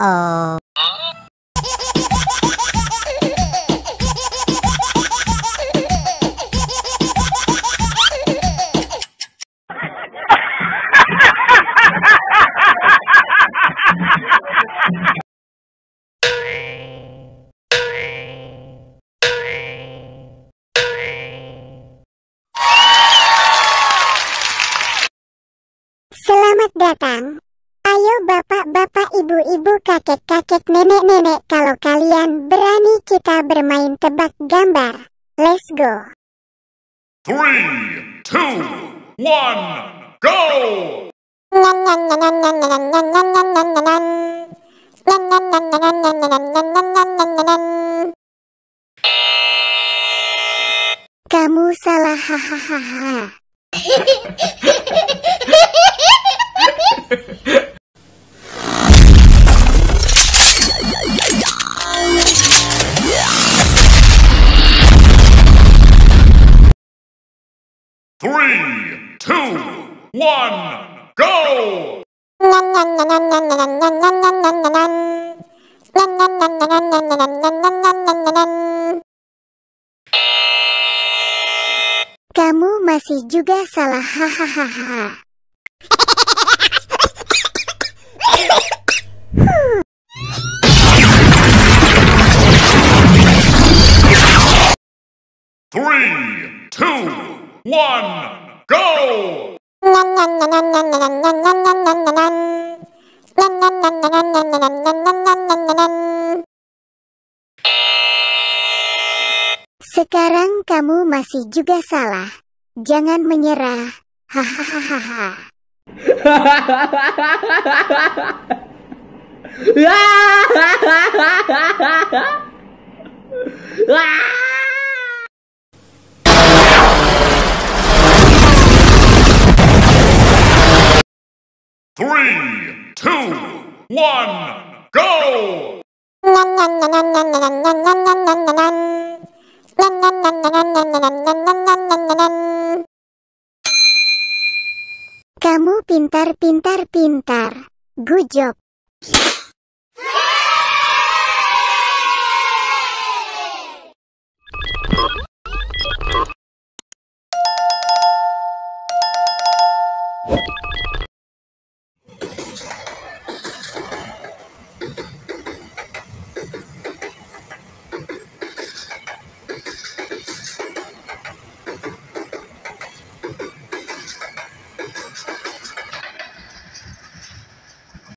Uh-oh. Selamat datang. Ayo bapak-bapak, ibu-ibu, kakek-kakek, nenek-nenek, kalau kalian berani kita bermain tebak gambar. Let's go. 3, 2, 1, go! Kamu salah, hahaha. 3, 2, 1, go! Kamu masih juga salah, hahaha. Three, two, one, go! Sekarang kamu masih juga salah. Jangan menyerah. Hahaha. Three, two, one, go! Kamu pintar. Good job.